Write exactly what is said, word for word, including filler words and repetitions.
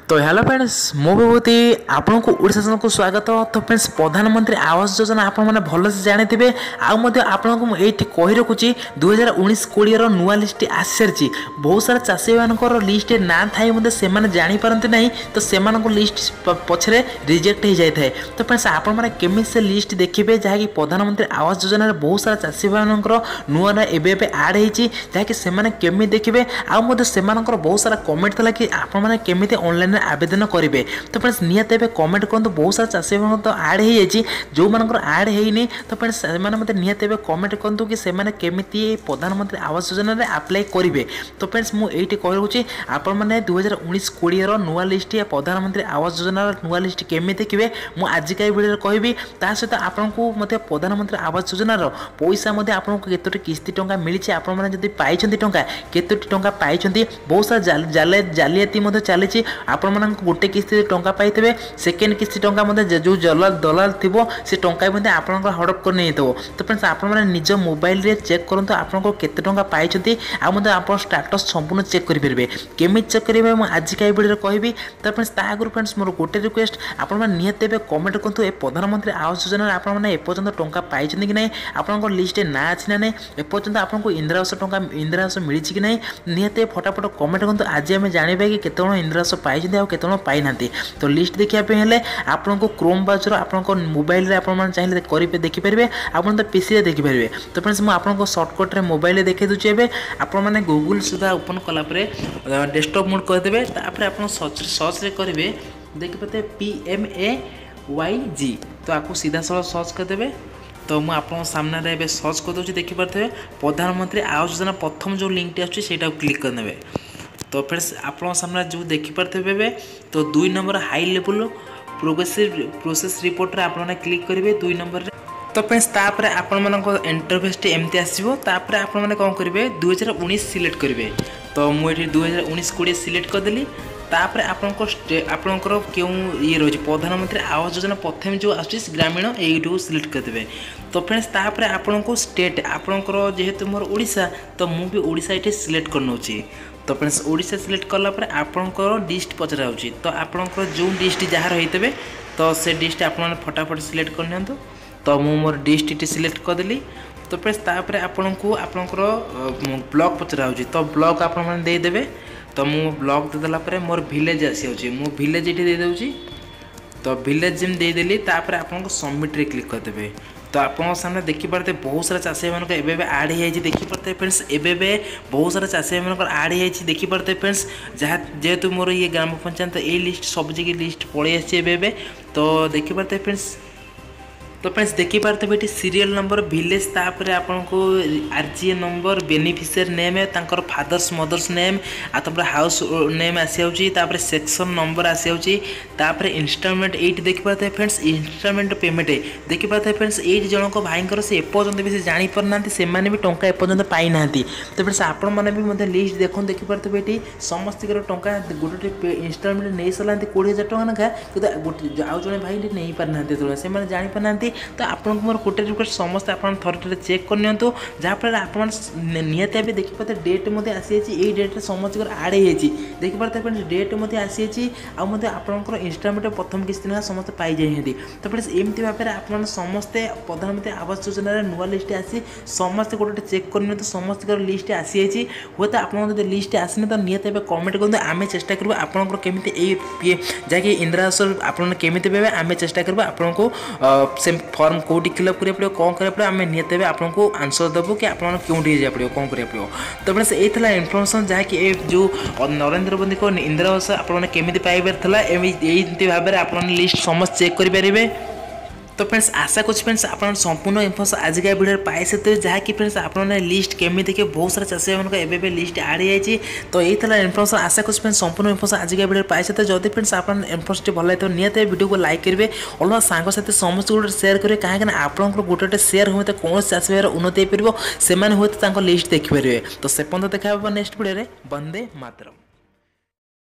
तो hello friends मो विभूति आपन को ओडिशा चैनल को स्वागत। तो फ्रेंड्स प्रधानमंत्री आवास योजना आपण मैंने भलसे जानी आपन को ये कही रखुची दुई हजार उन्नीस कोड़े नुआ लिस्ट आसी सारी बहुत सारा चाषी मान लिस्ट ना थाई से जापारती ना तो से लिस्ट पछरे रिजेक्ट हो जाए। तो फ्रेंड्स आपण मैंने केमी से लिस्ट देखिए जहाँकि प्रधानमंत्री आवास योजना बहुत सारा चाषी मान नुआ नुआ एवं आड होती जहाँकि केमी देखिए आउ से बहुत सारा कमेंट था कि आपने केमी ऑनलाइन आवेदन करेंगे। तो फ्रेंड्स निहत कमेंट करते बहुत सारा चाषी तो आड हो जाए जो मानकर आड होनी तो फ्रेंड्स से निहत कमेंट करूँ कि केमी प्रधानमंत्री आवास योजना आप्लाय करेंगे। तो फ्रेंड्स मुझे कहूँ आपण मैंने दुई हजार उन्नीस कोड़े नुआ लिस्ट या प्रधानमंत्री आवास योजना नुआ लिस्ट केमी देखिए मुझे आजिका वीडियो कहबी सहित आपन को प्रधानमंत्री आवास योजनार पैसा आपको केतोटी किस्ती टंका मिली आपड़ी पाई टंका केतोटी टंका पाई बहुत सारा जालियाती चली आपण गोटे किस्ती टंका पाइबे सेकेंड किस्ती टंका जो दलाल दलाल थी से टंका भी आप हड़प कर नहीं तो फ्रेंड्स आप निज मोबाइल रे चेक करूँ आपको केते टंका पाई आप स्टाटस संपूर्ण चेक करेंगे केमी चेक करेंगे मुझे आजिका वीडियो कहबी। तो फ्रेंड्स आगुरी फ्रेंड्स मोर गोटे रिक्वेस्ट आपण निहत कमेंट करूँ ए प्रधानमंत्री आवास योजना आपने एपर्तंत टंका पाई कि ना आप लिस्ट ना अच्छी ना नहीं एपर्तंत आपको इंदिरा आवास टंका इंदिरा आवास मिली कि ना निहत फटाफट कमेंट करूँ आज आम जानवा कि केत इंदिरा आवास पाई केत पाई ना। तो लिस्ट देखापी आपन को क्रोम ब्राउजर आपन मोबाइल रे आपन चाहिए करेंगे देखिपारे आपन तो पीसी देखिपारे। तो फ्रेंड्स मुझे आपको सर्टकट मोबाइल देखे दूसरी एवं आपण मैंने गूगल सुधा ओपन कलापर डेस्कटॉप मोड करदे आप सर्च रे करेंगे देखिए P M A Y G तो आपको सीधा साल सर्च करदे। तो मुझे आप सामने सर्च करदे देखिपे प्रधानमंत्री आवास योजना प्रथम जो लिंक आसा क्लिक करदे। तो फ्रेंड्स आप सामने जो देखिपे तो दुई number high level progressive process report आपने क्लिक करेंगे दुई नंबर। तो फ्रेंड्स तापर आपण इंटरफेस एमती आसो तापर आपने कौन करेंगे दुई हजार उन्नीस सिलेक्ट करेंगे। तो मुझे दुई हजार उन्नीस कोड़े सिलेक्ट करदेली तापर आपणकर क्यों ये रही प्रधानमंत्री आवास योजना प्रथम जो आस ग्रामीण यू सिलेक्ट करदे। तो फ्रेंड्स तापर आपन को स्टेट आपणकर जेहेतु मोर ओडिशा तो मुझे ओडिशा ये सिलेक्ट कर। तो फ्रेंड्स ओडिशा सिलेक्ट कलापर आपणकर डिस्ट पचरा होची तो आपणकर जो डिस्ट जहाँ रही थे तो से डिस्ट आप फटाफट सिलेक्ट कर नियंतु। तो मु मोर डिस्ट ये सिलेक्ट करदेली। तो फ्रेंड्स तापर आपन को आपणकर ब्लॉक पचरा होची तो ब्लॉक आपन दे देबे। तो मु ब्लॉक देदेला पर मोर विलेज आसी मु विलेज ये दे दूँ तो विलेज जिम देदेली तापर आपन सबमिट रे क्लिक करदे। तो आप सामने देखिपारे बहुत सारा चाषी मान एवं आड हो देखिपारे फ्रेंड्स एवं बहुत सारा चाषी मान आड हो देखिपारे फ्रेंड्स जहाँ जेहेतु मोर ये ग्राम पंचायत ये लिस्ट सब जगह लिस्ट पड़े आसे। तो देखिपारे फ्रेंड्स तो फ्रेंड्स देखिपारे ये सीरियल नंबर विलेज तापर आपको आरजीए नंबर बेनिफिशियर नेम तांकर फादर्स मदर्स नेम आपर हाउस नेम आसी सेक्शन नंबर आसी इंस्टॉलमेंट ये देखिपारे फ्रेंड्स इंस्टॉलमेंट पेमेंट देखिपारे फ्रेंड्स ये जनक भाई से एपर्तंत भी जापर ना से भी टंका एपर्तंत पाई ना। तो फ्रेंड्स आपण मैंने भी मतलब लिस्ट देख देखिपारे ये समस्त टंका गोटे इंस्टॉलमेंट नहीं सारा कोड़े हजार टका ना कि आउ जड़े भाई नहीं पारना से जापर ना। तो आपको मोर गोटे रिक्वेस्ट समस्त आप थर चेक कर नियंतु जहाँफल आप निहत भी देखिए डेट मत आसी ये डेट समस्त आड हो देखिपारे डेट मत आसी आपर इंस्टॉलमेंट प्रथम किस्ती ना समस्त पाई जाए। तो फ्रेंड्स एमती भाव में आप समस्ते प्रधानमंत्री आवास योजना नुआ लिस्ट आसी समस्त गोटे चेक कर समस्त लिस्ट आसी हे तो आप लिस्ट आसनी तो निहत कमेंट करूँ आम चेष्टा करूँ आपंकर केमी जहाँकि इंदिरा आवास आपने केमी पाइबे आम चेष्टा करूँ आपको से फॉर्म कौटी फिलअप करा पड़ो कौन करा पड़ो आम निहत आपको आंसर देवु कि आप क्योंटी जा पड़ो कौन करा पड़ो। तो फ्रेंड्स ये इनफर्मेशन जहाँकि जो नरेंद्र मोदी को इंदिरा आवास आपने केमी पाइबार यही भाव में आप लिस्ट समस्त चेक करेंगे। तो फ्रेंड्स आशा कुछ फ्रेंड्स आप संपूर्ण इनफर्मेशन आजिका वीडियो पाई सकते जहाँकि फ्रेंड्स आपने लिस्ट केमी देखिए बहुत सारा चाषी मान एवं लिस्ट आड हो। तो यही इनफर्मेशन आशा कुछ फ्रेंड्स संपूर्ण इनफर्मेशन आजिका वीडियो पाई सकते जब फ्रेंड्स आप इनफर्मेशन भल लगे निहत वीडियो को लाइक करेंगे अलग सांग साथी समस्त गोटे सेयार करेंगे कहीं आप गोटे सेयार हुए तो कौन चाषी भाई उन्नति हो पार से लिस्ट देखिपारे। तो से पर्यटन देखा नेक्स्ट वीडियो वंदे मातरम।